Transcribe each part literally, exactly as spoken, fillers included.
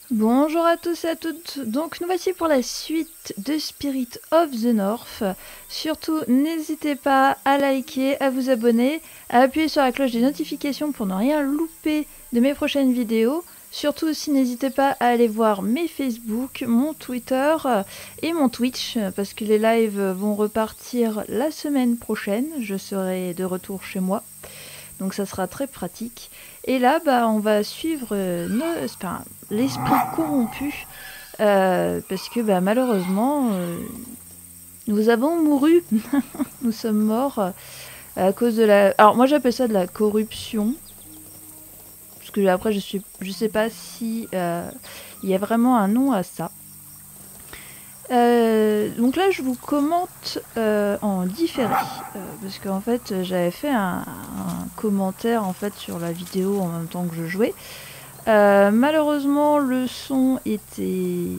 Bonjour à tous et à toutes, donc nous voici pour la suite de Spirit of the North. Surtout n'hésitez pas à liker, à vous abonner, à appuyer sur la cloche des notifications pour ne rien louper de mes prochaines vidéos. Surtout aussi n'hésitez pas à aller voir mes Facebook, mon Twitter et mon Twitch parce que les lives vont repartir la semaine prochaine, je serai de retour chez moi. Donc ça sera très pratique. Et là, bah, on va suivre euh, nos, enfin, l'esprit corrompu. Euh, parce que bah, malheureusement, euh, nous avons mouru. Nous sommes morts euh, à cause de la... Alors moi j'appelle ça de la corruption. Parce que après je suis, je sais pas si euh, il y a vraiment un nom à ça. Euh, donc là je vous commente euh, en différé euh, parce qu'en fait j'avais fait un, un commentaire en fait sur la vidéo en même temps que je jouais. Euh, malheureusement le son était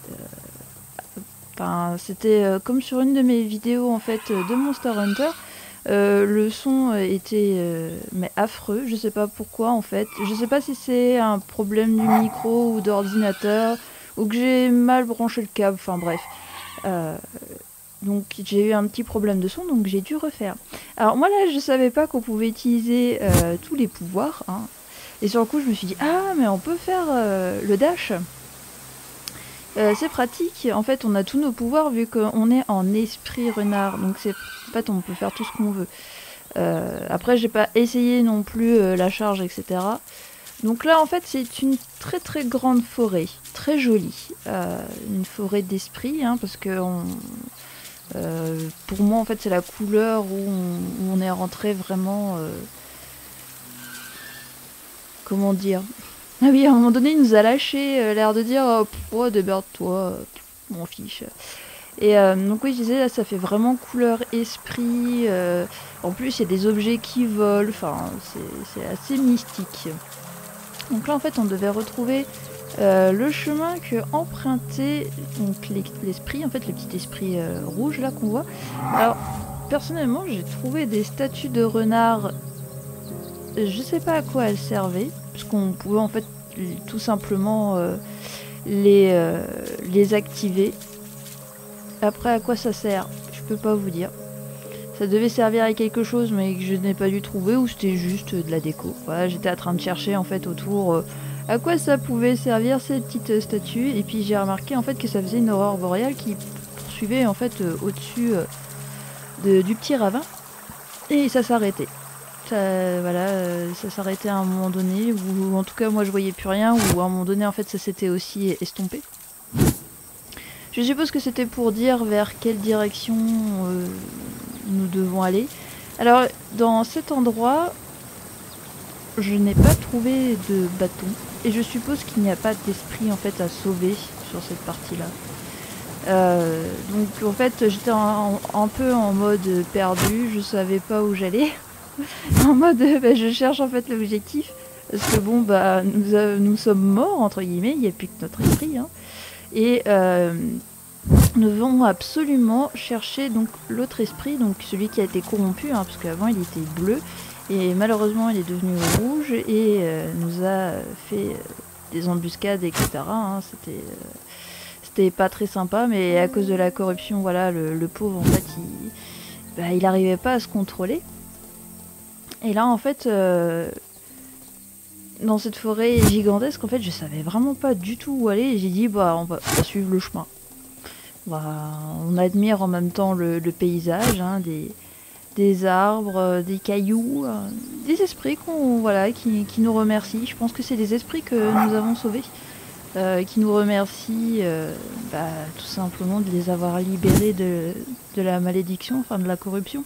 enfin euh, c'était euh, comme sur une de mes vidéos en fait de Monster Hunter. Euh, le son était euh, mais affreux, je sais pas pourquoi en fait, je sais pas si c'est un problème du micro ou d'ordinateur ou que j'ai mal branché le câble, enfin bref. Euh, donc j'ai eu un petit problème de son, donc j'ai dû refaire. Alors moi là je savais pas qu'on pouvait utiliser euh, tous les pouvoirs, hein. Et sur le coup je me suis dit ah mais on peut faire euh, le dash. Euh, c'est pratique, en fait on a tous nos pouvoirs vu qu'on est en esprit renard, donc c'est en fait on peut faire tout ce qu'on veut. Euh, après j'ai pas essayé non plus euh, la charge etc. Donc là en fait c'est une très très grande forêt, très jolie, euh, une forêt d'esprit hein, parce que on, euh, pour moi en fait c'est la couleur où on, où on est rentré vraiment, euh, comment dire. Ah oui à un moment donné il nous a lâché, euh, l'air de dire oh, oh démerde-toi, m'en fiche. Et euh, donc oui je disais là ça fait vraiment couleur esprit, euh, en plus il y a des objets qui volent, enfin c'est assez mystique. Donc là en fait on devait retrouver euh, le chemin que empruntait donc l'esprit, en fait le petit esprit euh, rouge là qu'on voit. Alors personnellement j'ai trouvé des statues de renards, je sais pas à quoi elles servaient, parce qu'on pouvait en fait tout simplement euh, les, euh, les activer. Après à quoi ça sert, je peux pas vous dire. Ça devait servir à quelque chose mais que je n'ai pas dû trouver ou c'était juste de la déco. Voilà, j'étais en train de chercher en fait autour euh, à quoi ça pouvait servir ces petites statues et puis j'ai remarqué en fait que ça faisait une aurore boréale qui poursuivait en fait euh, au-dessus euh, de, du petit ravin et ça s'arrêtait. Ça, voilà, euh, ça s'arrêtait à un moment donné ou en tout cas moi je voyais plus rien ou à un moment donné en fait ça s'était aussi estompé. Je suppose que c'était pour dire vers quelle direction euh, nous devons aller. Alors, dans cet endroit, je n'ai pas trouvé de bâton. Et je suppose qu'il n'y a pas d'esprit en fait à sauver sur cette partie-là. Euh, donc en fait, j'étais un peu en mode perdu, je savais pas où j'allais. En mode, bah, je cherche en fait l'objectif. Parce que bon, bah, nous, euh, nous sommes morts, entre guillemets, il n'y a plus que notre esprit. Hein. Et euh, nous devons absolument chercher donc l'autre esprit, donc celui qui a été corrompu, hein, parce qu'avant il était bleu et malheureusement il est devenu rouge et euh, nous a fait euh, des embuscades, et cetera. Hein, c'était euh, c'était pas très sympa, mais à cause de la corruption, voilà, le, le pauvre en fait, il, bah, il arrivait pas à se contrôler. Et là en fait, euh, dans cette forêt gigantesque, en fait, je savais vraiment pas du tout où aller et j'ai dit bah on va, on va suivre le chemin. Bah, on admire en même temps le, le paysage, hein, des, des arbres, euh, des cailloux, euh, des esprits qu'on, voilà, qui, qui nous remercient. Je pense que c'est des esprits que nous avons sauvés, euh, qui nous remercient euh, bah, tout simplement de les avoir libérés de, de la malédiction, enfin de la corruption.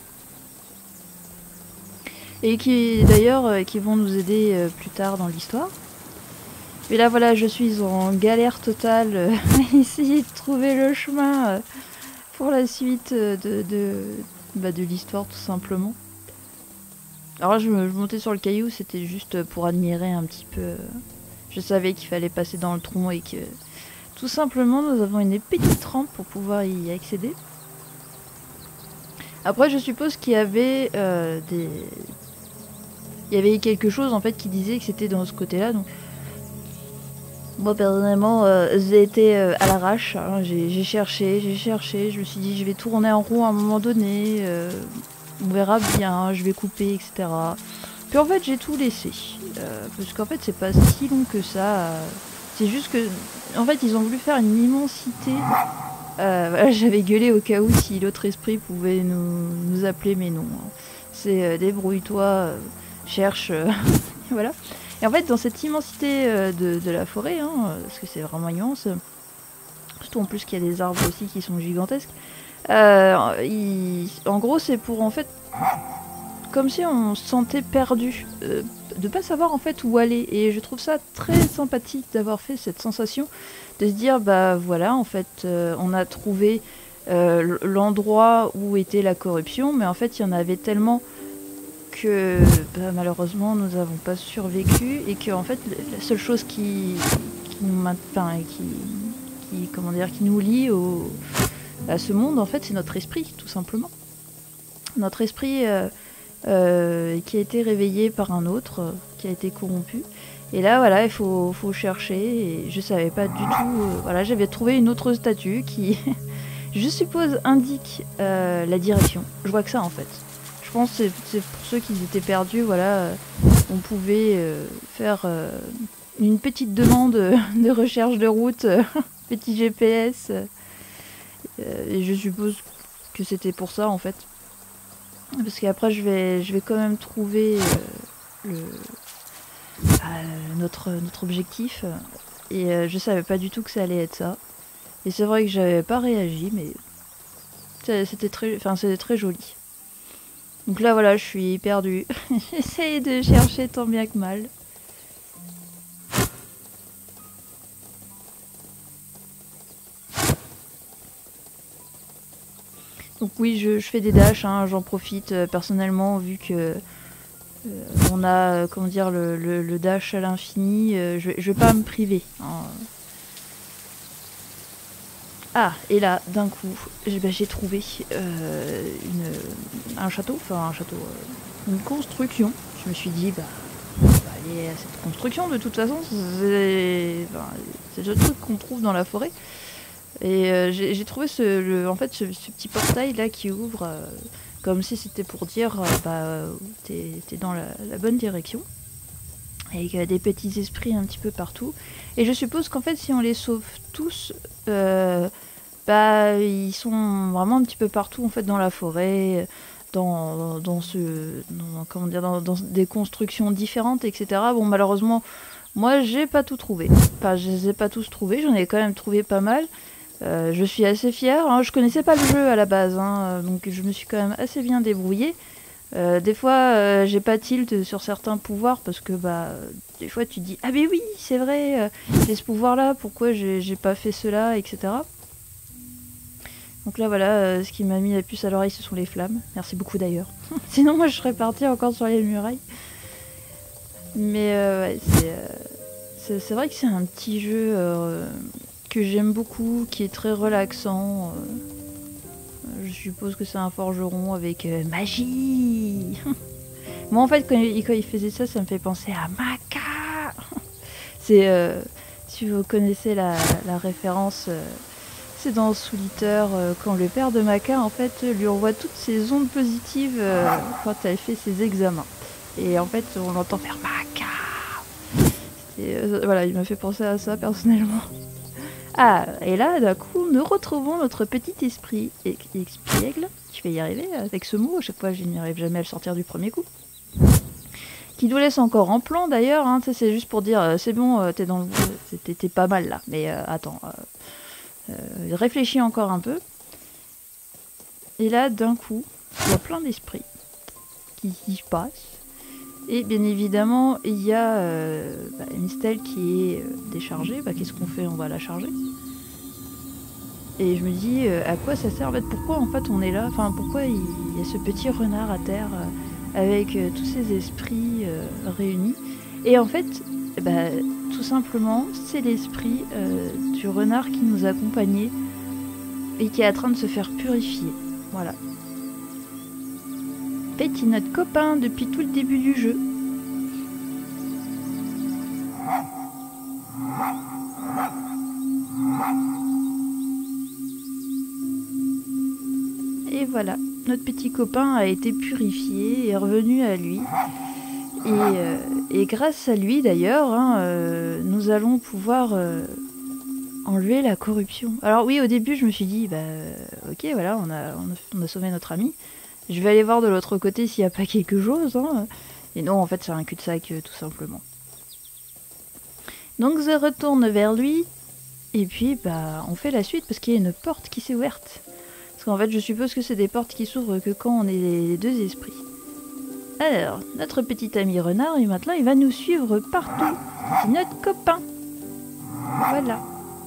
Et qui d'ailleurs euh, qui vont nous aider euh, plus tard dans l'histoire. Mais là voilà, je suis en galère totale euh, à essayer de trouver le chemin euh, pour la suite de, de, bah, de l'histoire tout simplement. Alors là je, me, je montais sur le caillou, c'était juste pour admirer un petit peu. Je savais qu'il fallait passer dans le tronc et que tout simplement nous avons une petite rampe pour pouvoir y accéder. Après je suppose qu'il y avait euh, des... Il y avait quelque chose en fait qui disait que c'était dans ce côté là donc... Moi personnellement, euh, j'ai été euh, à l'arrache, hein. J'ai cherché, j'ai cherché, je me suis dit je vais tourner en rond à un moment donné, euh, on verra bien, je vais couper, et cetera. Puis en fait j'ai tout laissé, euh, parce qu'en fait c'est pas si long que ça, euh, c'est juste que, en fait ils ont voulu faire une immensité, euh, voilà, j'avais gueulé au cas où si l'autre esprit pouvait nous, nous appeler, mais non, hein. C'est euh, débrouille-toi, euh, cherche, euh, voilà. Et en fait, dans cette immensité euh, de, de la forêt, hein, euh, parce que c'est vraiment immense, surtout en plus qu'il y a des arbres aussi qui sont gigantesques, euh, il- en gros, c'est pour en fait, comme si on se sentait perdu, euh, de pas savoir en fait où aller. Et je trouve ça très sympathique d'avoir fait cette sensation, de se dire, bah voilà, en fait, euh, on a trouvé euh, l'endroit où était la corruption, mais en fait, il y en avait tellement que bah, malheureusement nous n'avons pas survécu et que en fait la seule chose qui, qui nous maintient, qui, qui comment dire qui nous lie au, à ce monde en fait c'est notre esprit tout simplement, notre esprit euh, euh, qui a été réveillé par un autre euh, qui a été corrompu. Et là voilà il faut, faut chercher et je savais pas du tout, euh, voilà j'avais trouvé une autre statue qui je suppose indique euh, la direction. Je vois que ça en fait. Je pense que c'est pour ceux qui étaient perdus, voilà, euh, on pouvait euh, faire euh, une petite demande de recherche de route, euh, petit G P S, euh, et je suppose que c'était pour ça en fait. Parce qu'après je vais, je vais quand même trouver euh, le, euh, notre, notre objectif, et euh, je savais pas du tout que ça allait être ça. Et c'est vrai que j'avais pas réagi, mais c'était très, enfin c'était très joli. Donc là voilà, je suis perdue. J'essaye de chercher tant bien que mal. Donc oui, je, je fais des dashs, hein, j'en profite euh, personnellement vu que euh, on a, euh, comment dire, le, le, le dash à l'infini. Euh, je, je vais pas me priver, hein. Ah, et là, d'un coup, j'ai bah, trouvé euh, une, un château, enfin un château, euh, une construction. Je me suis dit, bah, on va aller à cette construction de toute façon. C'est enfin, le truc qu'on trouve dans la forêt. Et euh, j'ai trouvé ce, le, en fait, ce, ce petit portail là qui ouvre, euh, comme si c'était pour dire, euh, bah, t'es t'es dans la, la bonne direction. Avec euh, des petits esprits un petit peu partout. Et je suppose qu'en fait, si on les sauve tous, euh, bah, ils sont vraiment un petit peu partout en fait dans la forêt, dans, dans ce, dans, comment dire, dans, dans des constructions différentes, et cetera. Bon, malheureusement, moi, j'ai pas tout trouvé. Enfin, je les ai pas tous trouvés. J'en ai quand même trouvé pas mal. Euh, je suis assez fière, hein. Je connaissais pas le jeu à la base, hein, donc je me suis quand même assez bien débrouillée. Euh, des fois, euh, j'ai pas tilt sur certains pouvoirs parce que bah, des fois tu dis ah mais oui c'est vrai, euh, j'ai ce pouvoir-là, pourquoi j'ai pas fait cela, et cetera. Donc là voilà, euh, ce qui m'a mis la puce à l'oreille, ce sont les flammes. Merci beaucoup d'ailleurs. Sinon moi je serais partie encore sur les murailles. Mais euh, ouais, c'est euh, vrai que c'est un petit jeu euh, que j'aime beaucoup, qui est très relaxant. Euh, je suppose que c'est un forgeron avec euh, magie. Moi en fait quand il, quand il faisait ça, ça me fait penser à Maka. C'est euh, si vous connaissez la, la référence, euh, c'est dans Souliter euh, quand le père de Maka en fait lui envoie toutes ses ondes positives euh, quand elle fait ses examens. Et en fait on l'entend faire Maka. Et euh, voilà, il m'a fait penser à ça personnellement. Ah, et là, d'un coup, nous retrouvons notre petit esprit espiègle. Je vais y arriver avec ce mot, à chaque fois je n'y arrive jamais à le sortir du premier coup. Qui nous laisse encore en plan d'ailleurs, hein, c'est juste pour dire, euh, c'est bon, euh, t'es dans le... t'es pas mal là, mais euh, attends, euh, euh, réfléchis encore un peu. Et là, d'un coup, il y a plein d'esprits qui, qui passent. Et bien évidemment, il y a euh, bah, une stèle qui est euh, déchargée. Bah, qu'est-ce qu'on fait? On va la charger. Et je me dis, euh, à quoi ça sert en fait? Pourquoi en fait on est là? Enfin, pourquoi il y a ce petit renard à terre euh, avec euh, tous ces esprits euh, réunis? Et en fait, bah, tout simplement, c'est l'esprit euh, du renard qui nous accompagnait et qui est en train de se faire purifier. Voilà. En fait, il est notre copain depuis tout le début du jeu. voilà, notre petit copain a été purifié et est revenu à lui. Et, euh, et grâce à lui d'ailleurs, hein, euh, nous allons pouvoir euh, enlever la corruption. Alors oui, au début je me suis dit, bah ok voilà, on a, on a, on a sauvé notre ami. Je vais aller voir de l'autre côté s'il n'y a pas quelque chose. Hein. Et non, en fait c'est un cul-de-sac euh, tout simplement. Donc je retourne vers lui. Et puis bah on fait la suite parce qu'il y a une porte qui s'est ouverte. Parce qu'en fait je suppose que c'est des portes qui s'ouvrent que quand on est les deux esprits. Alors, notre petit ami renard, et maintenant il va nous suivre partout. C'est notre copain. Voilà.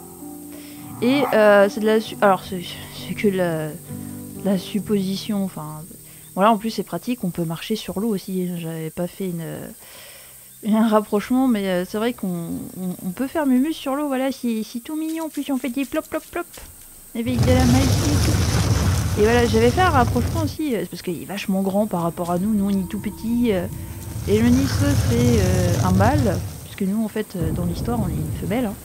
Et euh, c'est de la... Alors, c'est que la... la supposition. Enfin, voilà, en plus c'est pratique, on peut marcher sur l'eau aussi. J'avais pas fait une... un rapprochement, mais euh, c'est vrai qu'on on, on peut faire mumus sur l'eau. Voilà, c'est tout mignon. En plus, on fait des plop plop plop. Avec de la magie et tout. Et voilà, j'avais fait un rapprochement aussi, euh, parce qu'il est vachement grand par rapport à nous, nous on est tout petit, euh, et le Nice c'est euh, un mâle, puisque nous en fait euh, dans l'histoire on est une femelle, hein.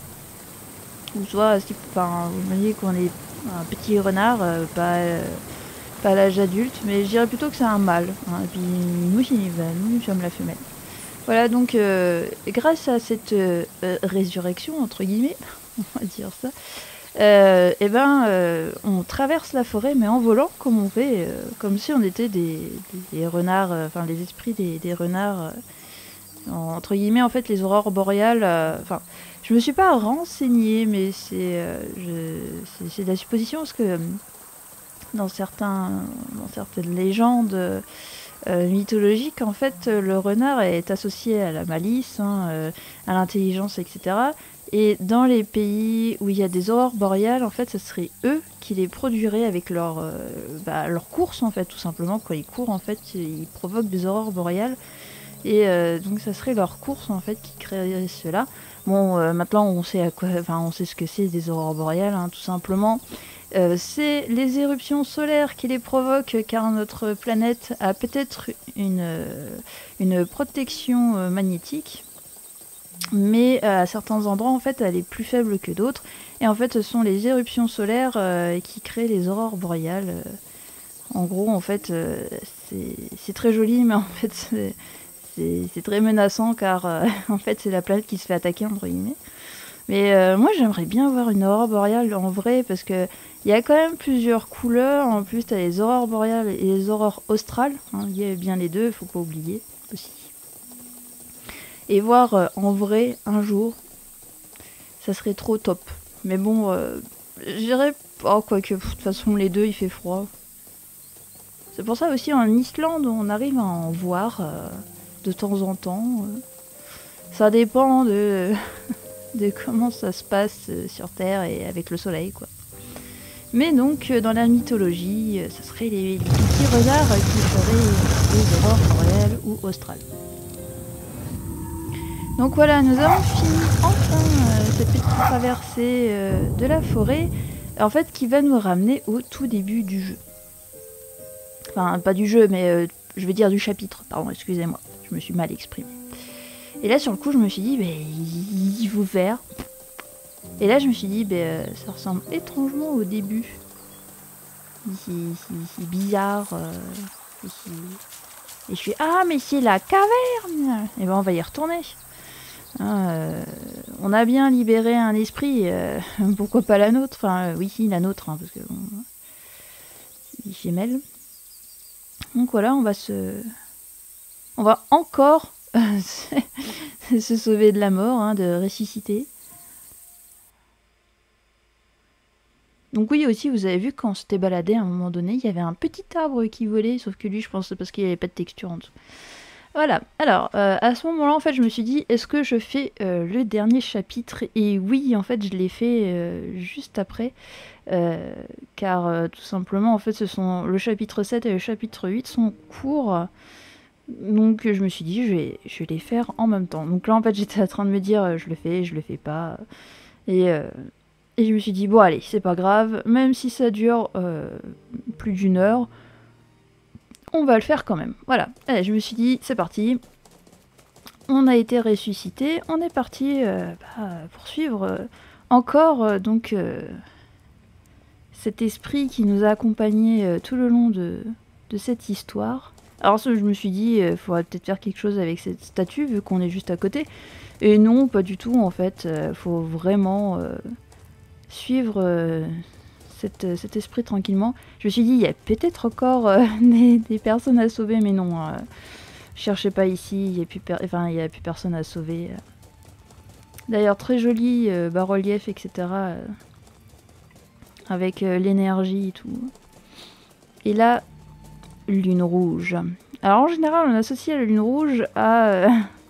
Ou soit, si, enfin, vous voyez qu'on est un petit renard, euh, pas, euh, pas à l'âge adulte, mais je dirais plutôt que c'est un mâle, hein. Et puis nous, bah, nous, nous sommes la femelle. Voilà, donc euh, grâce à cette euh, euh, résurrection, entre guillemets, on va dire ça, Euh, et ben, euh, on traverse la forêt, mais en volant, comme on fait, euh, comme si on était des, des, des renards, euh, enfin les esprits des, des renards, euh, entre guillemets, en fait, les aurores boréales. Enfin, euh, je me suis pas renseignée, mais c'est euh, c'est de la supposition parce que euh, dans certains, dans certaines légendes euh, mythologiques, en fait, le renard est associé à la malice, hein, euh, à l'intelligence, et cetera. Et dans les pays où il y a des aurores boréales, en fait, ce serait eux qui les produiraient avec leur, euh, bah, leur course, en fait, tout simplement. Quand ils courent, en fait, ils provoquent des aurores boréales. Et euh, donc, ça serait leur course, en fait, qui créerait cela. Bon, euh, maintenant, on sait, à quoi, enfin, on sait ce que c'est des aurores boréales, hein, tout simplement. Euh, c'est les éruptions solaires qui les provoquent, car notre planète a peut-être une, une protection euh, magnétique. Mais euh, à certains endroits, en fait, elle est plus faible que d'autres. Et en fait, ce sont les éruptions solaires euh, qui créent les aurores boréales. Euh, en gros, en fait, euh, c'est très joli, mais en fait, c'est très menaçant, car euh, en fait, c'est la planète qui se fait attaquer, entre guillemets. Mais euh, moi, j'aimerais bien voir une aurore boréale en vrai, parce que il y a quand même plusieurs couleurs. En plus, tu as les aurores boréales et les aurores australes. Hein, il y a bien les deux, il faut pas oublier aussi. Et voir euh, en vrai un jour, ça serait trop top. Mais bon, euh, je dirais pas, quoique, de toute façon, les deux, il fait froid. C'est pour ça aussi, en Islande, on arrive à en voir euh, de temps en temps. Euh. Ça dépend de, de comment ça se passe euh, sur Terre et avec le soleil, quoi. Mais donc, euh, dans la mythologie, euh, ça serait les, les petits renards qui feraient les aurores boréales ou australes. Donc voilà, nous avons fini enfin euh, cette petite traversée euh, de la forêt, en fait, qui va nous ramener au tout début du jeu. Enfin, pas du jeu, mais euh, je vais dire du chapitre, pardon, excusez-moi, je me suis mal exprimée. Et là, sur le coup, je me suis dit, bah, il faut faire. Et là, je me suis dit, bah, ça ressemble étrangement au début. C'est bizarre. Euh, et je suis, ah, mais c'est la caverne! Et ben, on va y retourner. Hein, euh, on a bien libéré un esprit, euh, pourquoi pas la nôtre? Enfin, euh, oui, la nôtre, hein, parce que bon, il s'y mêle. Donc voilà, on va se, on va encore se sauver de la mort, hein, de ressusciter. Donc oui, aussi, vous avez vu quand on s'était baladé à un moment donné, il y avait un petit arbre qui volait, sauf que lui, je pense, c'est parce qu'il n'y avait pas de texture en dessous. Voilà, alors euh, à ce moment-là, en fait, je me suis dit, est-ce que je fais euh, le dernier chapitre? Et oui, en fait, je l'ai fait euh, juste après, euh, car euh, tout simplement, en fait, ce sont le chapitre sept et le chapitre huit sont courts, donc je me suis dit, je vais, je vais les faire en même temps. Donc là, en fait, j'étais en train de me dire, je le fais, je le fais pas, et, euh, et je me suis dit, bon, allez, c'est pas grave, même si ça dure euh, plus d'une heure, on va le faire quand même. Voilà. Allez, je me suis dit, c'est parti. On a été ressuscité. On est parti euh, bah, poursuivre euh, encore euh, donc euh, cet esprit qui nous a accompagnés euh, tout le long de, de cette histoire. Alors je me suis dit, il euh, faudrait peut-être faire quelque chose avec cette statue, vu qu'on est juste à côté. Et non, pas du tout, en fait. Il euh, faut vraiment euh, suivre euh, cette, cet esprit tranquillement. Je me suis dit, il y a peut-être encore euh, des, des personnes à sauver, mais non. Euh, cherchez pas ici, il n'y a, plus enfin, y a plus personne à sauver. D'ailleurs, très joli euh, bas-relief, et cetera. Euh, avec euh, l'énergie et tout. Et là, lune rouge. Alors en général, on associe la lune rouge à, euh,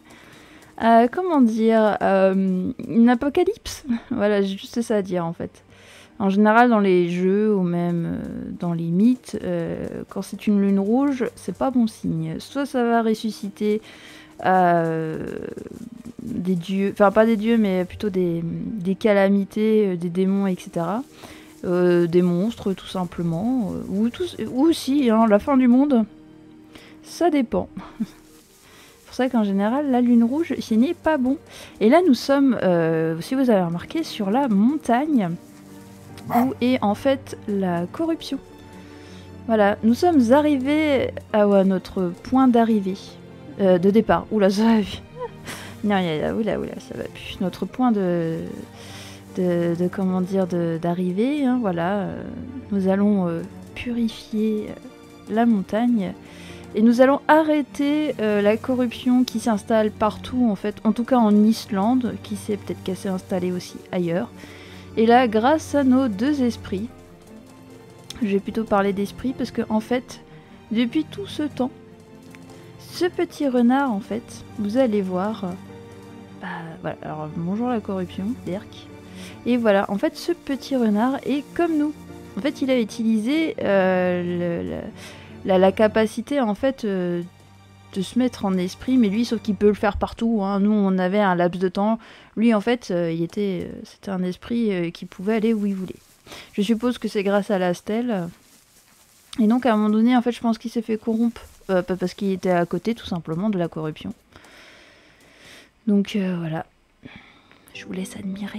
à comment dire, euh, une apocalypse. Voilà, j'ai juste ça à dire en fait. En général, dans les jeux ou même euh, dans les mythes, euh, quand c'est une lune rouge, c'est pas bon signe. Soit ça va ressusciter euh, des dieux, enfin pas des dieux, mais plutôt des, des calamités, euh, des démons, et cetera. Euh, des monstres tout simplement, euh, ou, tout, ou aussi hein, la fin du monde, ça dépend. C'est pour ça qu'en général la lune rouge ce n'est pas bon. Et là nous sommes, euh, si vous avez remarqué, sur la montagne où est en fait la corruption. Voilà, nous sommes arrivés à, à notre point d'arrivée, euh, de départ. Oula, ça va plus. Non, y a, oula, oula, ça va plus. Notre point de... De, de comment dire d'arriver, hein, voilà, euh, nous allons euh, purifier euh, la montagne et nous allons arrêter euh, la corruption qui s'installe partout en fait, en tout cas en Islande, qui s'est peut-être qu'elle s'est installée aussi ailleurs. Et là, grâce à nos deux esprits, je vais plutôt parler d'esprit parce que en fait, depuis tout ce temps, ce petit renard en fait, vous allez voir, euh, bah, voilà, alors bonjour la corruption, Dirk. Et voilà, en fait, ce petit renard est comme nous. En fait, il a utilisé euh, le, le, la, la capacité, en fait, euh, de se mettre en esprit. Mais lui, sauf qu'il peut le faire partout. Hein. Nous, on avait un laps de temps. Lui, en fait, euh, il était, euh, c'était un esprit euh, qui pouvait aller où il voulait. Je suppose que c'est grâce à la stèle. Et donc, à un moment donné, en fait, je pense qu'il s'est fait corrompre. Euh, parce qu'il était à côté, tout simplement, de la corruption. Donc, euh, voilà. Je vous laisse admirer.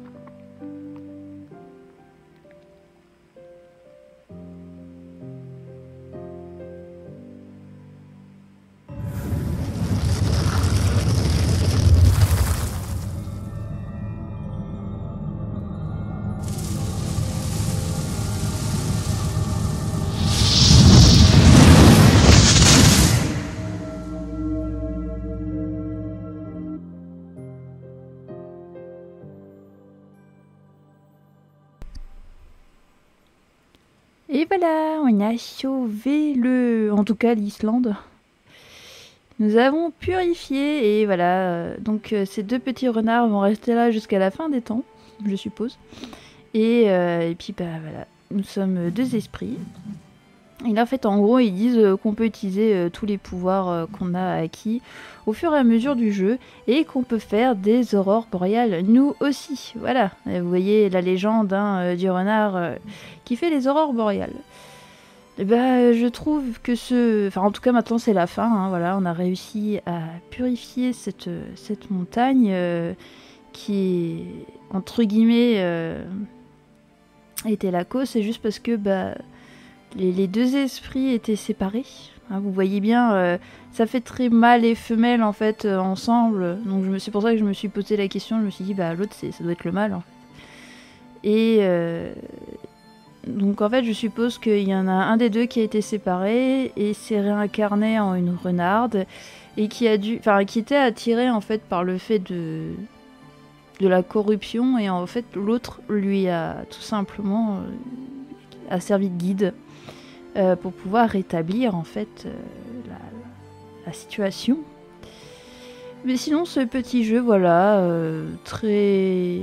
Et voilà, on a sauvé le... en tout cas l'Islande. Nous avons purifié et voilà. Donc euh, ces deux petits renards vont rester là jusqu'à la fin des temps, je suppose. Et, euh, et puis bah voilà, nous sommes deux esprits. Et là en fait en gros ils disent euh, qu'on peut utiliser euh, tous les pouvoirs euh, qu'on a acquis au fur et à mesure du jeu et qu'on peut faire des aurores boréales nous aussi. Voilà, et vous voyez la légende hein, euh, du renard euh, qui fait les aurores boréales. Et bah, je trouve que ce... Enfin en tout cas maintenant c'est la fin, hein, voilà, on a réussi à purifier cette, cette montagne euh, qui est entre guillemets euh, était la cause, c'est juste parce que bah Les, les deux esprits étaient séparés. Hein, vous voyez bien, euh, ça fait très mâle et femelle en fait euh, ensemble. Donc c'est pour ça que je me suis posé la question. Je me suis dit bah l'autre ça doit être le mâle. Hein. Et euh, donc en fait je suppose qu'il y en a un des deux qui a été séparé et s'est réincarné en une renarde et qui a dû, enfin qui était attiré en fait par le fait de de la corruption et en fait l'autre lui a tout simplement euh, a servi de guide. Euh, pour pouvoir rétablir en fait euh, la, la situation. Mais sinon ce petit jeu voilà euh, très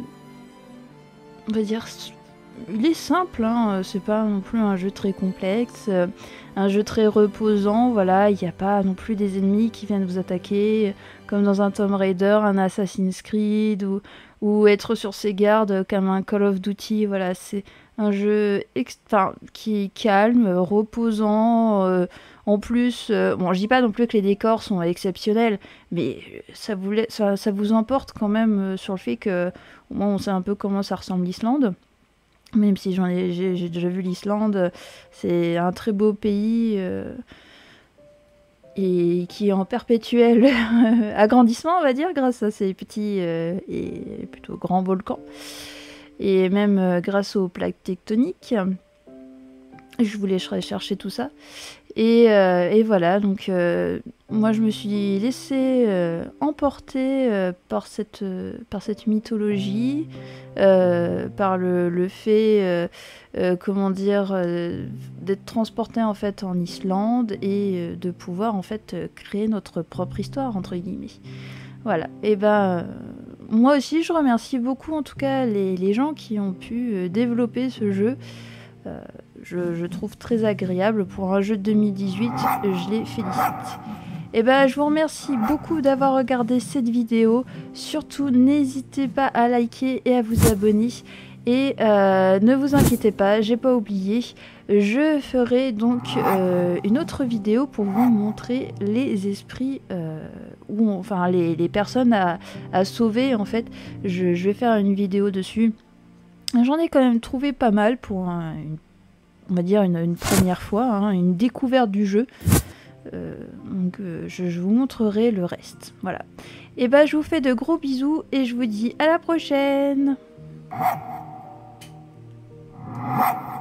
on va dire il est simple hein, c'est pas non plus un jeu très complexe, euh, un jeu très reposant, voilà, il n'y a pas non plus des ennemis qui viennent vous attaquer comme dans un Tomb Raider, un Assassin's Creed ou, ou être sur ses gardes comme un Call of Duty, voilà, c'est un jeu enfin, qui est calme, reposant, euh, en plus, euh, bon je dis pas non plus que les décors sont exceptionnels, mais ça vous, ça, ça vous emporte quand même euh, sur le fait que au moins on sait un peu comment ça ressemble l'Islande. Même si j'en ai, j'ai, j'ai déjà vu l'Islande, c'est un très beau pays euh, et qui est en perpétuel agrandissement, on va dire, grâce à ces petits euh, et plutôt grands volcans. Et même euh, grâce aux plaques tectoniques. Je voulais chercher tout ça. Et, euh, et voilà, donc euh, moi je me suis laissée euh, emporter euh, par, cette, euh, par cette mythologie, euh, par le, le fait, euh, euh, comment dire, euh, d'être transportée en fait en Islande et euh, de pouvoir en fait créer notre propre histoire, entre guillemets. Voilà, et ben euh, moi aussi je remercie beaucoup en tout cas les, les gens qui ont pu euh, développer ce jeu. Euh, je, je trouve très agréable pour un jeu de deux mille dix-huit, je les félicite. Et ben, je vous remercie beaucoup d'avoir regardé cette vidéo. Surtout, n'hésitez pas à liker et à vous abonner. Et euh, ne vous inquiétez pas, j'ai pas oublié. Je ferai donc euh, une autre vidéo pour vous montrer les esprits, euh, ou enfin les, les personnes à, à sauver en fait. Je, je vais faire une vidéo dessus. J'en ai quand même trouvé pas mal pour un, une, on va dire une, une première fois, hein, une découverte du jeu. Euh, donc euh, je, je vous montrerai le reste. Voilà. Et bah je vous fais de gros bisous et je vous dis à la prochaine.